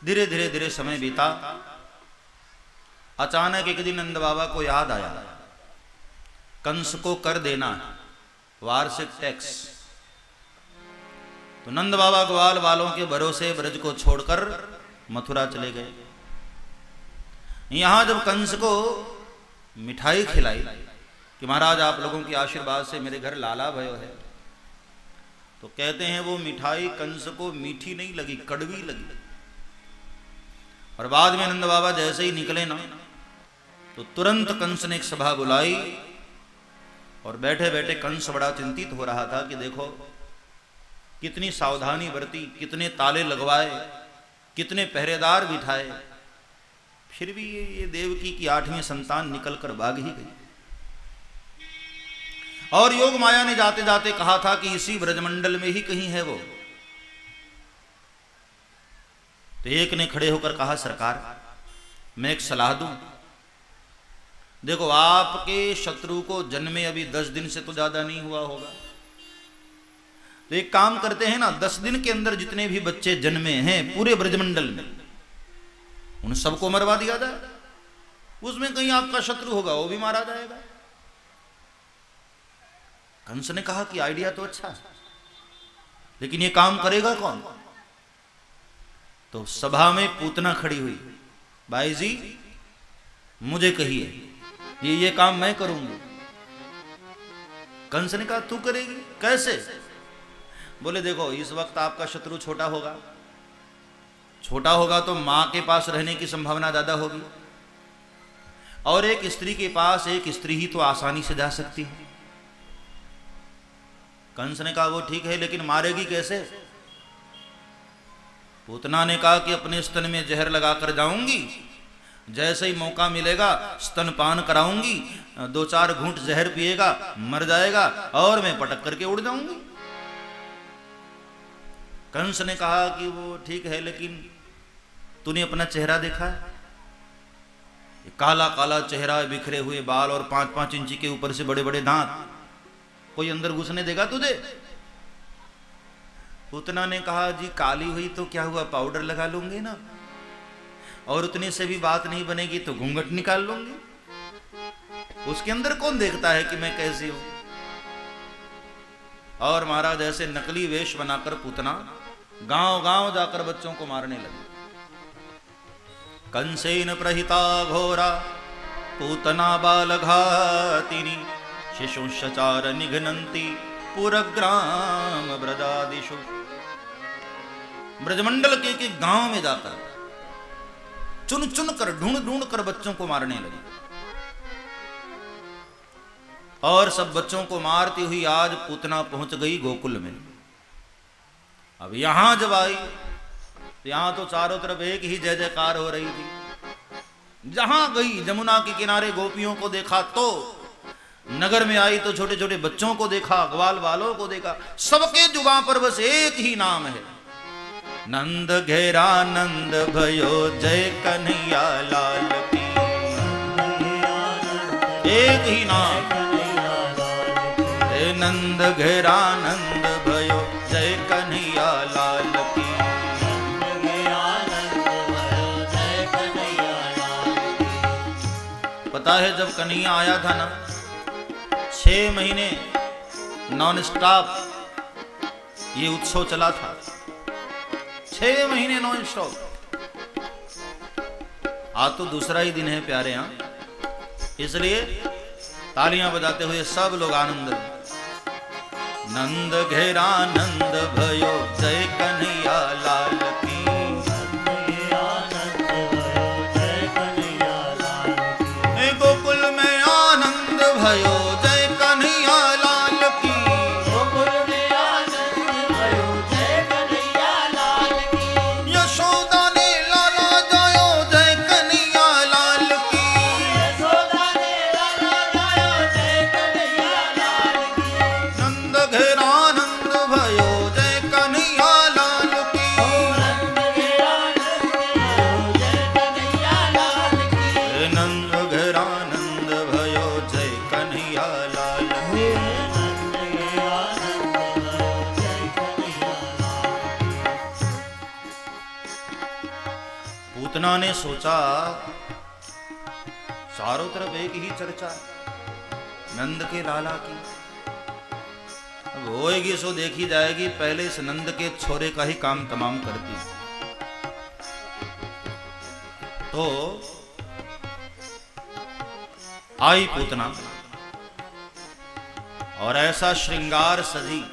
धीरे धीरे धीरे समय बीता। अचानक एक दिन नंद बाबा को याद आया, कंस को कर देना वार्षिक टैक्स। तो नंद बाबा ग्वाल वालों के भरोसे ब्रज को छोड़कर मथुरा चले गए। यहां जब कंस को मिठाई खिलाई कि महाराज आप लोगों के आशीर्वाद से मेरे घर लाला भयो है, तो कहते हैं वो मिठाई कंस को मीठी नहीं लगी, कड़वी लगी। और बाद में नंद बाबा जैसे ही निकले ना, तो तुरंत कंस ने एक सभा बुलाई और बैठे बैठे कंस बड़ा चिंतित हो रहा था कि देखो कितनी सावधानी बरती, कितने ताले लगवाए, कितने पहरेदार बिठाए, फिर भी ये देवकी की 8वीं संतान निकलकर भाग ही गई। और योग माया ने जाते जाते कहा था कि इसी ब्रजमंडल में ही कहीं है वो। तो एक ने खड़े होकर कहा सरकार मैं एक सलाह दूं, देखो आपके शत्रु को जन्मे अभी 10 दिन से तो ज्यादा नहीं हुआ होगा, तो एक काम करते हैं ना, 10 दिन के अंदर जितने भी बच्चे जन्मे हैं पूरे ब्रजमंडल में उन सबको मरवा दिया जाए, उसमें कहीं आपका शत्रु होगा वो भी मारा जाएगा। कंस ने कहा कि आइडिया तो अच्छा है, लेकिन ये काम करेगा कौन? तो सभा में पूतना खड़ी हुई, भाई जी मुझे कहिए ये काम मैं करूंगी। कंस ने कहा तू करेगी, कैसे? बोले देखो इस वक्त आपका शत्रु छोटा होगा तो मां के पास रहने की संभावना ज्यादा होगी, और एक स्त्री के पास एक स्त्री ही तो आसानी से जा सकती है। कंस ने कहा वो ठीक है, लेकिन मारेगी कैसे? पूतना ने कहा कि अपने स्तन में जहर लगाकर जाऊंगी, जैसे ही मौका मिलेगा स्तनपान कराऊंगी, 2-4 घूंट जहर पिएगा, मर जाएगा, और मैं पटक करके उड़ जाऊंगी। कंस ने कहा कि वो ठीक है, लेकिन तूने अपना चेहरा देखा है? काला काला चेहरा, बिखरे हुए बाल और 5-5 इंची के ऊपर से बड़े बड़े दांत, कोई अंदर घुसने देगा तुझे? पूतना ने कहा जी काली हुई तो क्या हुआ, पाउडर लगा लूंगी ना, और उतने से भी बात नहीं बनेगी तो घूंघट निकाल लूंगी, उसके अंदर कौन देखता है कि मैं कैसी हूं। और महाराज ऐसे नकली वेश बनाकर पूतना गांव गांव जाकर बच्चों को मारने लगे। कंसेन प्रहिता घोरा पूतना बालघातिनी शिशुश्चार निघ्नन्ति पुरग्राम ब्रजादिषु। ब्रजमंडल के गांव में जाकर चुन चुन कर ढूंढ कर बच्चों को मारने लगी, और सब बच्चों को मारती हुई आज पूतना पहुंच गई गोकुल में। अब यहां जब आई तो यहां तो चारों तरफ एक ही जय जयकार हो रही थी। जहां गई जमुना के किनारे गोपियों को देखा, तो नगर में आई तो छोटे छोटे बच्चों को देखा, ग्वाल वालों को देखा, सबके जुबां पर बस एक ही नाम है, नंद घेरा नंद भयो जय कन्हैया लाल की। एक ही नाम, नंद घेरा नंद भयो जय कन्हैया लाल की। पता है जब कन्हैया आया था ना, 6 महीने नॉन स्टॉप ये उत्सव चला था, 6 महीने नॉन स्टॉप। आज तो दूसरा ही दिन है प्यारे, यहाँ इसलिए तालियां बजाते हुए सब लोग आनंद में। नंद घेरा नंद भयो जय कन्हैया लाल की। गोकुल में आनंद भयो जय कन्हैया लाल की। गोकुल में आनंद भयो जय कन्हैया लाल की। यशोदा ने लाला जायो जय कन्हैया लाल की। यशोदा ने लाला जायो जय कन्हैया लाल की। नंद घेरा नंद भयो जय कन्हैया लाल की। पूतना ने सोचा चारों तरफ एक ही चर्चा नंद के लाला की, अब होएगी सो देखी जाएगी, पहले इस नंद के छोरे का ही काम तमाम करती। तो आई पूतना और ऐसा श्रृंगार सजी,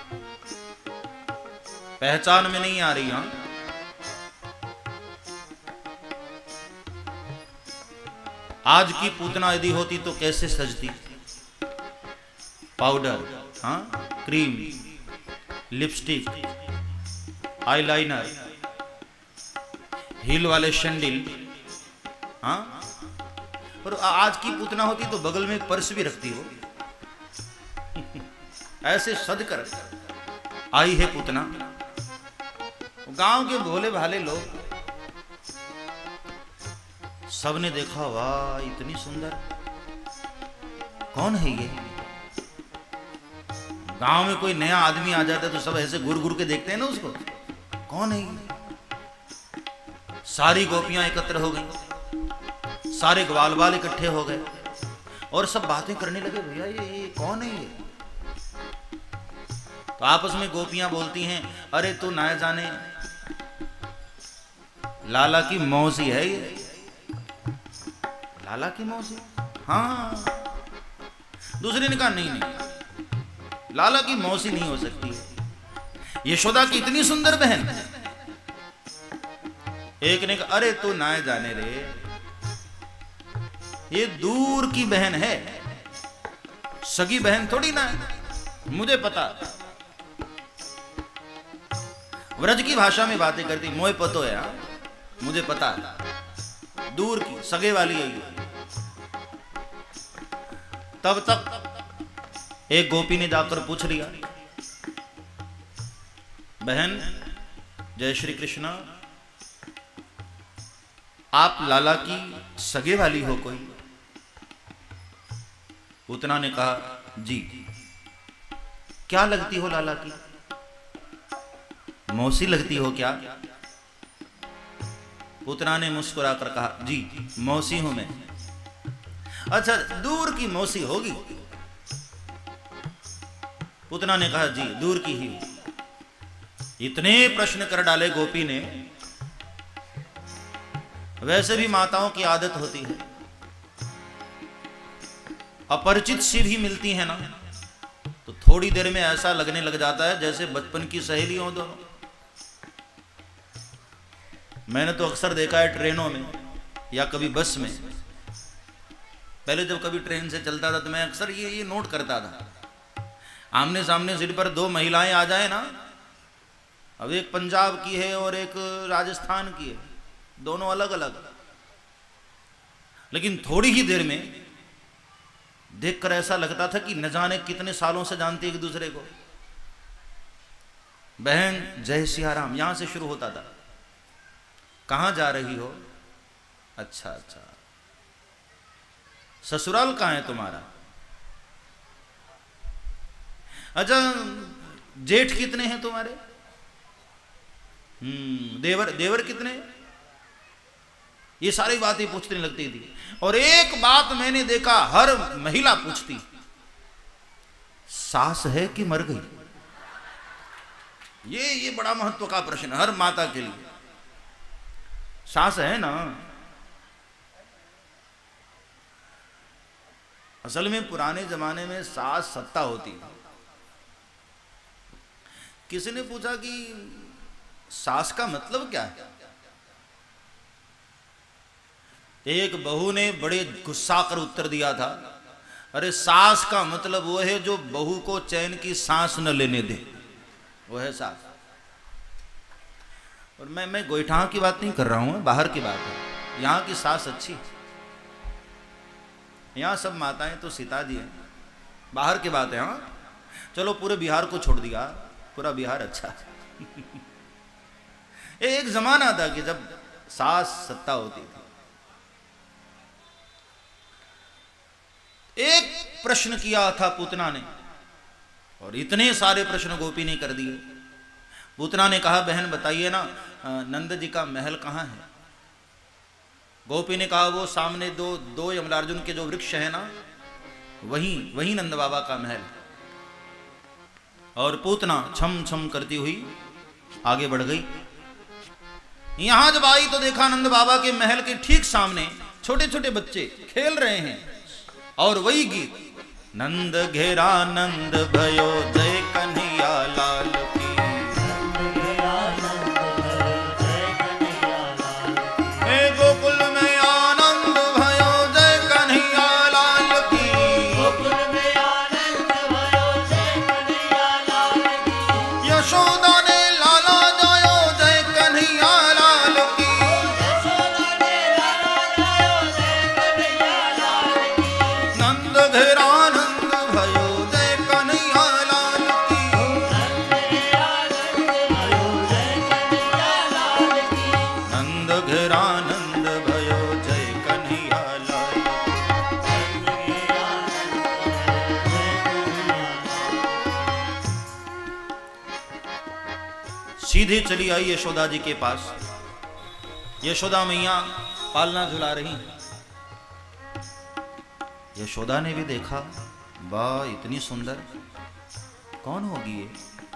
पहचान में नहीं आ रही। हां, आज की पूतना यदि होती तो कैसे सजती? पाउडर, हाँ, क्रीम, लिपस्टिक, आईलाइनर, हील वाले शैंडल, हाँ। और आज की पूतना होती तो बगल में एक पर्स भी रखती हो। ऐसे सज कर आई है पूतना। गांव के भोले भाले लोग सबने देखा, वाह इतनी सुंदर, कौन है ये? गांव में कोई नया आदमी आ जाता है तो सब ऐसे घूर घूर के देखते हैं ना उसको, कौन है ये? सारी गोपियां एकत्र हो गई, सारे ग्वाल बाल इकट्ठे हो गए और सब बातें करने लगे, भैया ये कौन है ये? तो आपस में गोपियां बोलती हैं, अरे तू ना जाने लाला की मौसी है ये। लाला की मौसी? हाँ। दूसरे ने कहा नहीं नहीं, लाला की मौसी नहीं हो सकती है, यशोदा की इतनी सुंदर बहन। एक ने कहा, अरे तू ना जाने रे, ये दूर की बहन है, सगी बहन थोड़ी ना है, मुझे पता। व्रज की भाषा में बातें करती, मोए पतो है, मुझे पता, दूर की सगे वाली है ये। तब तक एक गोपी ने जाकर पूछ लिया, बहन जय श्री कृष्ण, आप लाला की सगे वाली हो कोई? पूतना ने कहा, जी। क्या लगती हो लाला की? मौसी लगती हो क्या? पूतना ने मुस्कुराकर कहा, जी मौसी हूं मैं। अच्छा, दूर की मौसी होगी? पूतना ने कहा, जी दूर की ही। इतने प्रश्न कर डाले गोपी ने। वैसे भी माताओं की आदत होती है, अपरिचित सी भी मिलती है ना तो थोड़ी देर में ऐसा लगने लग जाता है जैसे बचपन की सहेली हो दोनों। मैंने तो अक्सर देखा है ट्रेनों में या कभी बस में, पहले जब कभी ट्रेन से चलता था तो मैं अक्सर ये नोट करता था, आमने सामने सीट पर दो महिलाएं आ जाए ना, अब एक पंजाब की है और एक राजस्थान की है, दोनों अलग अलग, लेकिन थोड़ी ही देर में देखकर ऐसा लगता था कि न जाने कितने सालों से जानते एक दूसरे को। बहन जय सिया राम, यहां से शुरू होता था। कहां जा रही हो? अच्छा अच्छा। ससुराल कहां है तुम्हारा? अच्छा, जेठ कितने हैं तुम्हारे? देवर कितने? ये सारी बातें पूछने लगती थी। और एक बात मैंने देखा, हर महिला पूछती, सास है कि मर गई? ये बड़ा महत्व का प्रश्न हर माता के लिए। सास है ना? असल में पुराने जमाने में सास सत्ता होती है। किसी ने पूछा कि सास का मतलब क्या है? एक बहू ने बड़े गुस्सा कर उत्तर दिया था, अरे सास का मतलब वो है जो बहू को चैन की सांस न लेने दे, वो है सास। और मैं गोईठा की बात नहीं कर रहा हूं, बाहर की बात है। यहां की सास अच्छी, यहां सब माताएं तो सीता जी हैं, बाहर की बात है। हाँ चलो, पूरे बिहार को छोड़ दिया, पूरा बिहार अच्छा। एक जमाना था कि जब सास सत्ता होती थी। एक प्रश्न किया था पूतना ने और इतने सारे प्रश्न गोपी ने कर दिए। पूतना ने कहा, बहन बताइए ना, नंद जी का महल कहाँ है? गोपी ने कहा वो सामने दो यमलार्जुन के जो वृक्ष है ना, वहीं नंद बाबा का महल। और पूतना छम छम करती हुई आगे बढ़ गई। यहां जब आई तो देखा नंद बाबा के महल के ठीक सामने छोटे छोटे बच्चे खेल रहे हैं और वही गीत, नंद घेरा नंद भयो जय कन्हैया लाल की, हे गोकुल में आनंद भयो जय कन्हैया लाल की, गोकुल में आनंद भयो जय कन्हैया लाल की, यशोदा ने लाला जायो जय कन्हैया लाल की, यशोदा ने लाला जायो जय कन्हैया लाल की, नंद घेरा नंद भयो जय कन्हैया लाल की, नंद घेरा नंद भयो जय कन्हैया लाल की। सीधे चली आई यशोदा जी के पास। यशोदा मैया पालना झुला रही। यशोदा ने भी देखा, वाह इतनी सुंदर, कौन होगी ये?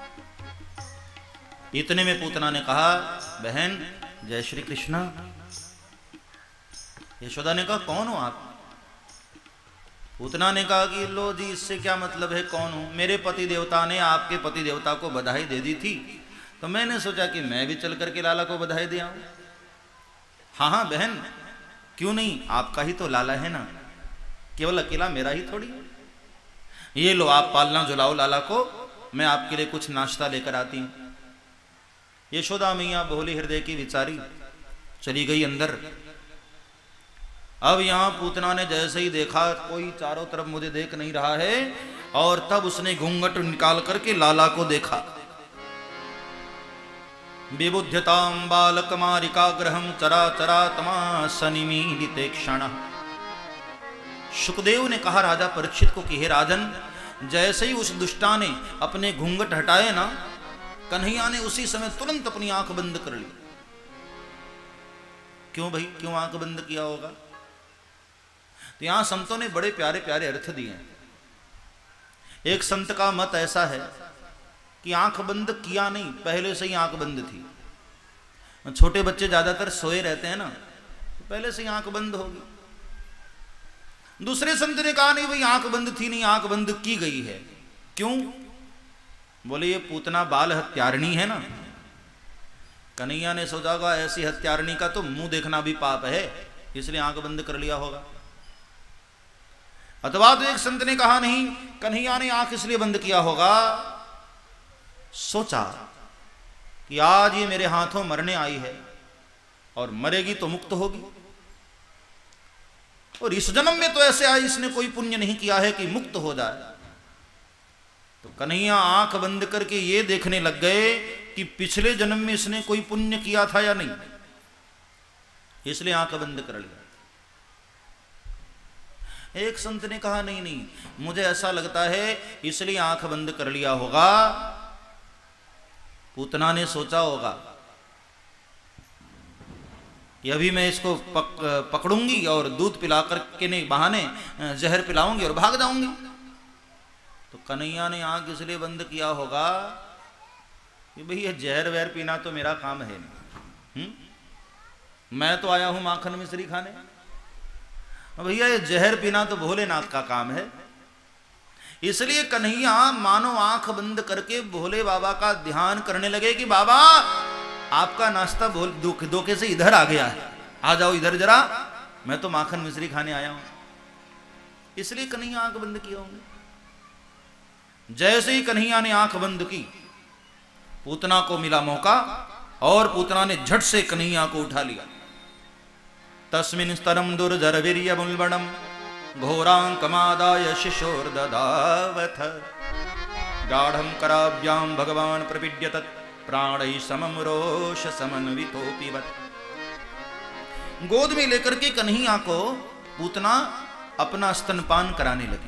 इतने में पूतना ने कहा, बहन जय श्री कृष्णा। यशोदा ने कहा, कौन हो आप? पूतना ने कहा कि लो जी, इससे क्या मतलब है कौन हूं? मेरे पति देवता ने आपके पति देवता को बधाई दे दी थी, तो मैंने सोचा कि मैं भी चल करके लाला को बधाई दे आऊं। हाँ हाँ बहन, क्यों नहीं, आपका ही तो लाला है ना, केवल अकेला मेरा ही थोड़ी। ये लो आप पालना झुलाओ लाला को, मैं आपके लिए कुछ नाश्ता लेकर आती हूं। यशोदा मैया भोली हृदय की विचारी चली गई अंदर। अब यहां पूतना ने जैसे ही देखा कोई चारों तरफ मुझे देख नहीं रहा है, और तब उसने घूंघट निकाल करके लाला को देखा। विबुध्यतां बालकमारिकाग्रहं चराचरातमासनिमीलिते क्षणः। शुकदेव ने कहा राजा परीक्षित को कि हे राजन, जैसे ही उस दुष्टा ने अपने घूंघट हटाए ना, कन्हैया ने उसी समय तुरंत अपनी आंख बंद कर ली। क्यों भाई, क्यों आंख बंद किया होगा? तो यहां संतों ने बड़े प्यारे प्यारे अर्थ दिए। एक संत का मत ऐसा है कि आंख बंद किया नहीं, पहले से ही आंख बंद थी। छोटे बच्चे ज्यादातर सोए रहते हैं ना, तो पहले से ही आंख बंद होगी। दूसरे संत ने कहा नहीं भाई आंख बंद थी नहीं, आंख बंद की गई है। क्यों? बोले ये पूतना बाल हत्यारणी है ना। कन्हैया ने सोचा होगा ऐसी हत्यारणी का तो मुंह देखना भी पाप है, इसलिए आंख बंद कर लिया होगा। अथवा तो एक संत ने कहा नहीं, कन्हैया ने आंख इसलिए बंद किया होगा, सोचा कि आज ये मेरे हाथों मरने आई है और मरेगी तो मुक्त होगी, और इस जन्म में तो ऐसे आई इसने कोई पुण्य नहीं किया है कि मुक्त हो जाए। तो कन्हैया आंख बंद करके ये देखने लग गए कि पिछले जन्म में इसने कोई पुण्य किया था या नहीं, इसलिए आंख बंद कर लिया। एक संत ने कहा नहीं नहीं, मुझे ऐसा लगता है इसलिए आंख बंद कर लिया होगा, पूतना ने सोचा होगा कि अभी मैं इसको पकड़ूंगी और दूध पिला करके नहीं बहाने जहर पिलाऊंगी और भाग जाऊंगी। तो कन्हैया ने आंख इसलिए बंद किया होगा कि भाई ये जहर वहर पीना तो मेरा काम है नहीं। मैं तो आया हूं माखन मिश्री खाने, भैया ये जहर पीना तो भोलेनाथ का काम है। इसलिए कन्हैया मानो आंख बंद करके भोले बाबा का ध्यान करने लगे कि बाबा आपका नाश्ता धोखे से इधर आ गया है, आ जाओ इधर जरा, मैं तो माखन मिश्री खाने आया हूं। इसलिए कन्हैया आंख बंद किया होंगे। जैसे ही कन्हैया ने आंख बंद की, पूतना को मिला मौका और पूतना ने झट से कन्हैया को उठा लिया। तस्मिन् स्तरम दुर्धर वीर्य मुल्बणम घोरांकमादाय शिशोर ददावथ गाढ़ं कराभ्यां भगवान प्रपीड्यत प्राणैः समं रोष समन्वितोऽपिवत्। गोद में लेकर के कन्हैया को पूतना अपना स्तनपान कराने लगी,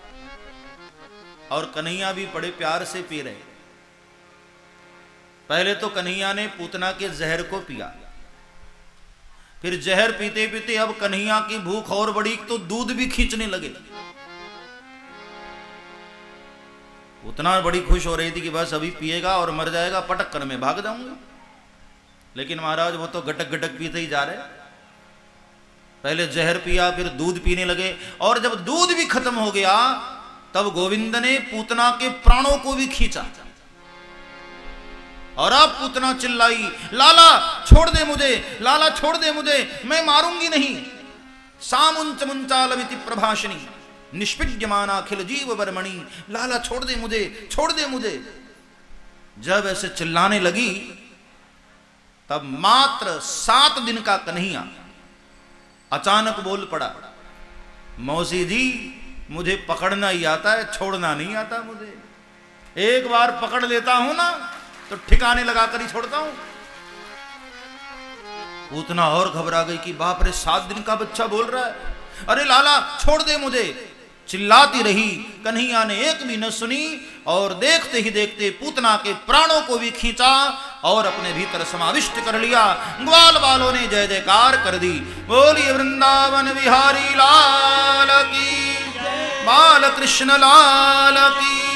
और कन्हैया भी बड़े प्यार से पी रहे। पहले तो कन्हैया ने पूतना के जहर को पिया, फिर जहर पीते पीते अब कन्हैया की भूख और बड़ी तो दूध भी खींचने लगे। उतना बड़ी खुश हो रही थी कि बस अभी पिएगा और मर जाएगा, पटक कर मैं भाग जाऊंगा। लेकिन महाराज वो तो गटक गटक पीते ही जा रहे। पहले जहर पिया, फिर दूध पीने लगे, और जब दूध भी खत्म हो गया तब गोविंद ने पूतना के प्राणों को भी खींचा। और अब पूतना चिल्लाई, लाला छोड़ दे मुझे, लाला छोड़ दे मुझे, मैं मारूंगी नहीं। सामुंच मुंचालमिति प्रभाषिणी निष्पिड्यमाना अखिल जीव बर्मणि, लाला छोड़ दे मुझे, छोड़ दे मुझे। जब ऐसे चिल्लाने लगी तब मात्र 7 दिन का कन्हैया अचानक बोल पड़ा, मौसी जी मुझे पकड़ना ही आता है, छोड़ना नहीं आता मुझे। एक बार पकड़ लेता हूं ना तो ठिकाने लगा कर ही छोड़ता हूं। पूतना और घबरा गई कि बाप रे 7 दिन का बच्चा बोल रहा है, अरे लाला छोड़ दे मुझे। चिल्लाती रही, कन्हैया ने एक भी न सुनी, और देखते ही देखते पूतना के प्राणों को भी खींचा और अपने भीतर समाविष्ट कर लिया। ग्वाल बालों ने जय जयकार कर दी। बोलिए वृंदावन बिहारी लाल की, बाल कृष्ण लाल की।